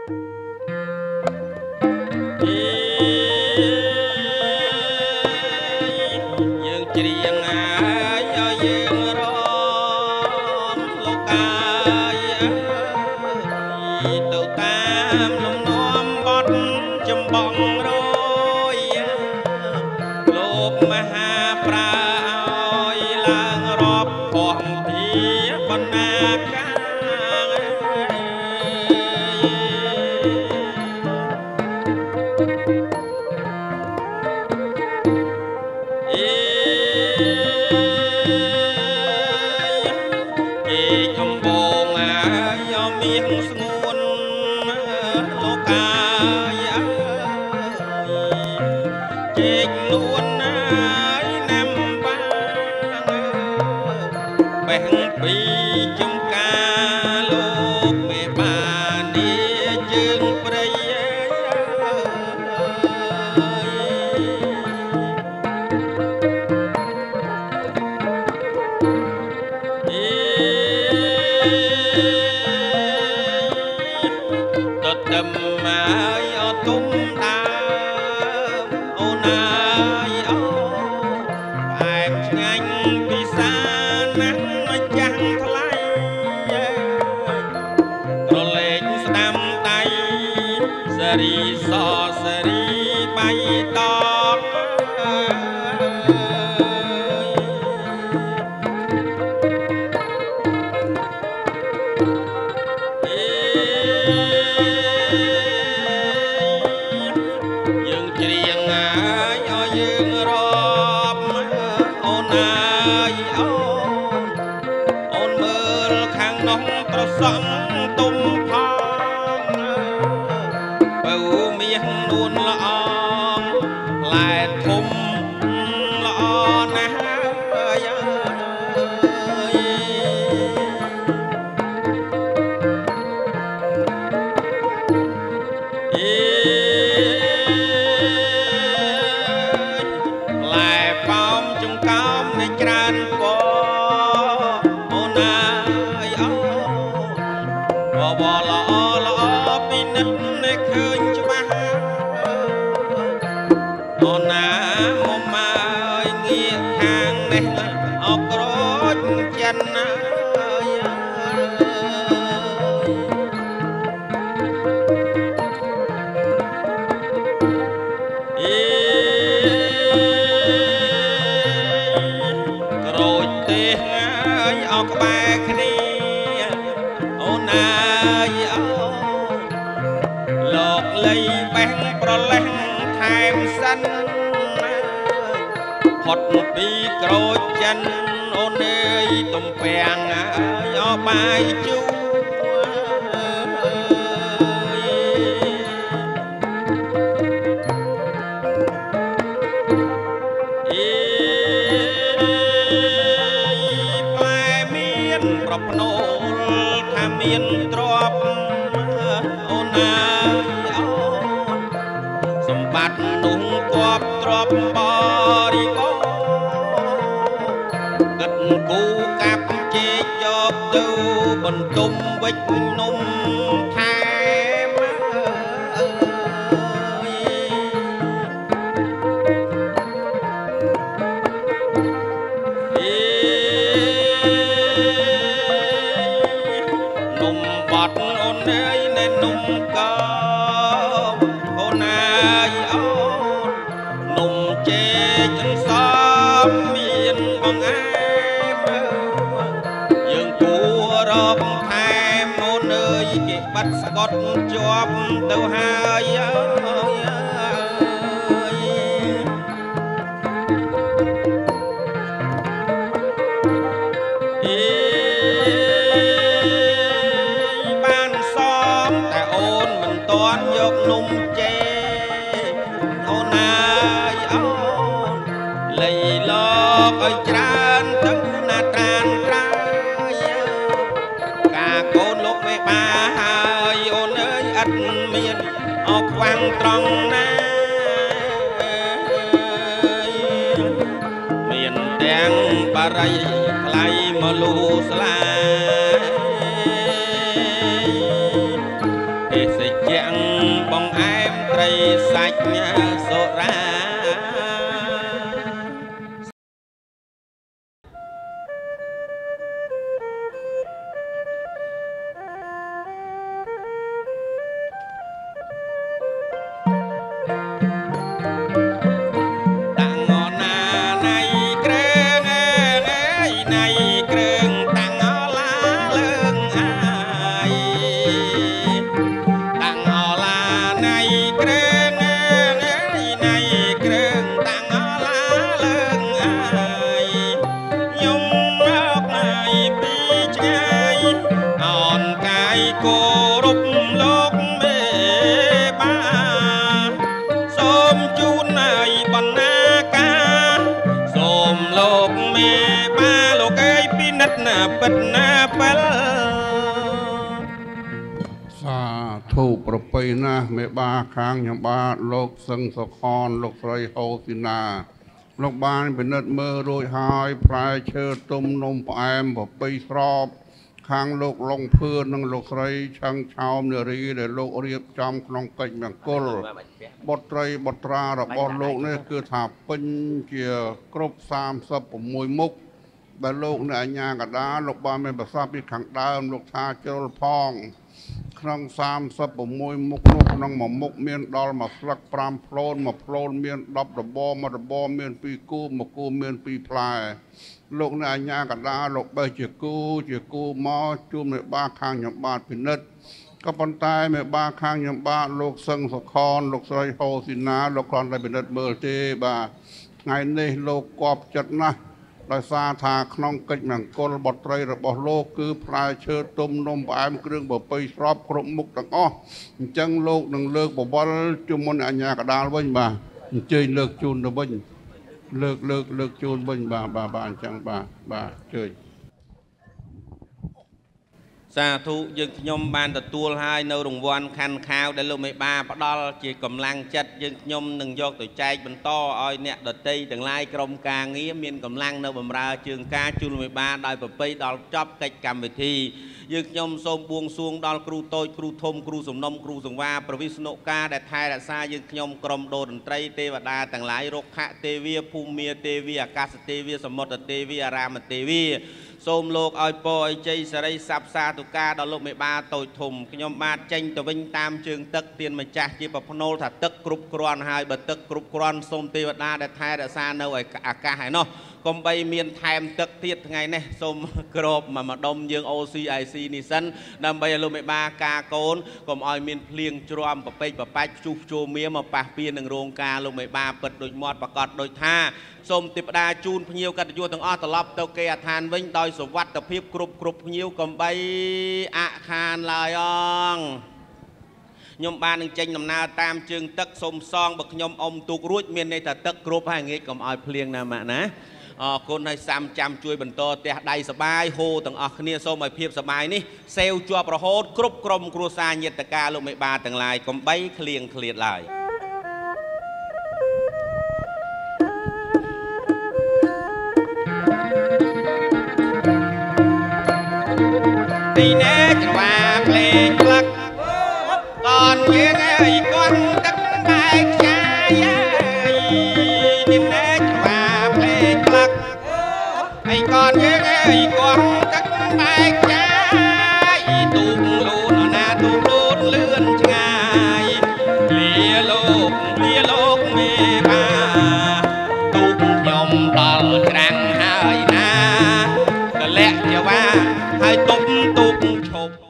យើងច្រៀងហើយយើងរំលោកកាយទៅតាមលំនាំបទចម្បងរយលោកមហាប្រាឲ្យឡើងរាប់ពំភាបណ្ណាកាស្ងួនលោកកាយជែកនួនហើយណាំបាបេះពីចំការលោកមេបាននេះជើងព្រៃទឹមហើយអត់ទុំដើមអូនហើយអូផ្អែមឆ្ងាញ់ពិសាណាស់មកចាំងថ្លៃក្រឡេកស្ដាំដៃសេរីសសេរីបៃតងយើងរាប់អូនហើយអូនមើលខាងនោះប្រសង់ទុំផងបើមាសនួនល្អផ្លែធំល្អណាស់ច្រើនពអូនហើយអូបបល្អល្អពីនិតនេះឃើញច្បាស់អូនណាមកមកងាកខាងនេះអកក្រូចចិនណាអកក្បែរគ្នាអូនហើយអូលោកលៃបេះប្រលេះថែមសិនផុតពីក្រូចចិនអូនអើយទំពាំងហើយអបាយជូប្រភ្នូលថាមានទ្រព្យអូនណាអូសម្បត្តិនោះគប់ទ្រព្យបរិបូរគិតគូកាប់ជែកយកទៅបន្ទុំវិចនំថែមអូនអើយណែនំកោអូនហើយអូនំជែកសំមានបងអែមយើងគួររកថែមអូនអើយគេបាត់ស្កត់ជាប់ទៅហើយយកនំជែអូនហើយអូនលៃលោកឲ្យច្រើនទៅណាត្រានត្រាយការកូនលោកមេបាហើយអូនអើយឥតមានអោខ្វាំងត្រង់ណាមានទាំងបារីថ្លៃមកលូស្លាទេសជ្ជៈសាច់សុរាគោរពលោកមេបាសូមជូនឲ្យបណ្ណាការសូមលោកមេបាលោកអើយពិនិត្យណាពិតណាពិលសាធុប្រពៃណាមេបាខាងខ្ញុំបាទលោកសឹងសុខនលោកស្រីហូស៊ីណាលោកបានពិនិត្យមើលរួចហើយផ្លែឈើទុំនំផ្អែមប្រពៃស្របខាងលោកឡុងភឿននិងលោកស្រីឆឹងឆោមនារីដែលលោករៀបចំក្នុងកិច្ចមង្គលបុត្រីបុត្រារបស់លោកនេះគឺថាពេញជាគ្រប់36មុខដែលលោកនៅអញ្ញាកដាលោកបានមានប្រសាសន៍ពីខាងដើមលោកថាជ្រុលផងក្នុង36មុខនោះក្នុងមួយមុខមានដល់មួយស្លឹក5ផ្លូនមួយផ្លូនមាន10របរមួយរបរមាន2គូមួយគូមាន2ផ្លែលោកនៅអញ្ញាកដាលោកបេះជាគូមកជួមមេបាខាងខ្ញុំបាទពិនិត្យក៏ប៉ុន្តែមេបាខាងខ្ញុំបាទលោកសឹងសុខនលោកស្រីហូស៊ីណាលោកគ្រាន់តែពិនិត្យមើលទេបាទថ្ងៃនេះលោកគប់ចិត្តណាស់ដោយសារថាក្នុងកិច្ចមង្គលបុត្រីរបស់លោកគឺផ្លែឈើទុំនំផ្អែមគ្រឿងប្រពៃស្របគ្រប់មុខទាំងអស់អញ្ចឹងលោកនឹងលើកបវលជុំមុនអញ្ញាកដាលវិញបាទអញ្ជើញលើកជូនទៅវិញលើកជូនវិញបាទអញ្ចឹងបាទជើញសាធុយើងខ្ញុំបានទទួលហើយនៅរង្វាន់ខាន់ខាវដែលលោកមេបាផ្ដល់ជាកម្លាំងចិត្តយើងខ្ញុំនឹងយកទៅចែកបន្តឲ្យអ្នកដតីទាំងឡាយក្រុមការងារមានកម្លាំងនៅបម្រើជើងការជូនលោកមេបាដោយប្រពៃដល់ចប់កិច្ចកម្មវិធីយើងខ្ញុំសូមបួងសួងដល់គ្រូតូចគ្រូធំគ្រូសំណុំគ្រូសង្វាប្រវិស្ណុការដែលថែរក្សាយើងខ្ញុំក្រុមដូរតន្ត្រីទេវតាទាំងឡាយរុក្ខទេវាភូមិទេវាអាកាសទេវាសមុទ្រទេវាអារាមទេវាសូមលោកឲ្យពរឲ្យជ័យសិរីស័ព្ទសាធុការដល់លោកមេបាតូចធំខ្ញុំបាទចេញទៅវិញតាមជើងទឹកទានម្ចាស់ជាប្រភ្នូលថាទឹកគ្រប់គ្រាន់ហើយបើទឹកគ្រប់គ្រាន់សូមទេវតាដែលថែរក្សានៅឯអាកាសឯណោះកុំបីមានថែមទឹកទៀតថ្ងៃនេះសូមក្របមកដុំយើង OCIC នេះសិនដើម្បីឲ្យលោកមេបាការកូនកុំឲ្យមានភ្លៀងជ្រាំប្រពេចប្របាច់ជួសជុលមៀមកប៉ះពៀននឹងរោងការលោកមេបាពិតដូចមាត់ប្រកាសដូចថាសូមទេវតាជូនភ្ញៀវកតញ្ញូទាំងអស់ត្រឡប់ទៅគេអាឋានវិញដោយសុវត្ថិភាពគ្រប់ភ្ញៀវកុំបីអខានឡើយអងខ្ញុំបាននឹងចេញដំណើរតាមជើងទឹកសូមសងបើខ្ញុំអុំទូករួចមានន័យថាទឹកគ្រប់ហើយងាយកុំឲ្យភ្លៀងណាម៉ាក់ណាអរគុណហើយសាំចាំជួយបន្តផ្ទះដៃសបាយហូរទាំងអស់គ្នាសូមឲ្យភាពសបាយនេះសេវជាប់រហូតគ្រប់ក្រុមគ្រួសារញាតិការលោកមេបាទាំងឡាយកុំបីឃ្លៀងឃ្លាតឡើយទីណែច្រវាភ្លេងផ្លឹកតនយើងអើយគាត់ទឹកបែកចាយទីណែច្រវាភ្លេងផ្លឹកហើយកនយើងអើយគាត់ទឹកបែកចាយទូកលូនណាទូកលូនលឿនឆ្ងាយលាលោកមេបាទូកខ្ញុំដល់ច្រាំងហើយណាតលាក់ជាវាហើយទុកឈប់